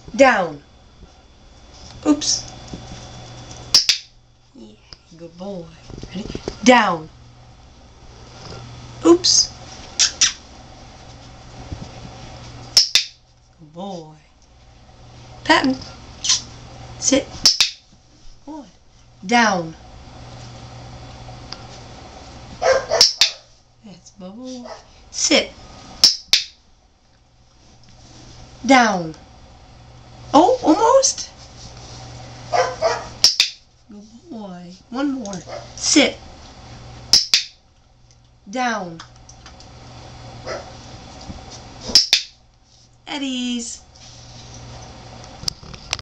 Down. Oops. Yeah, good boy. Ready? Down. Oops. Good boy. Patton. Sit. Good. Down. That's boy. Sit. Down. Oh, almost. Good boy. One more. Sit. Down. At ease.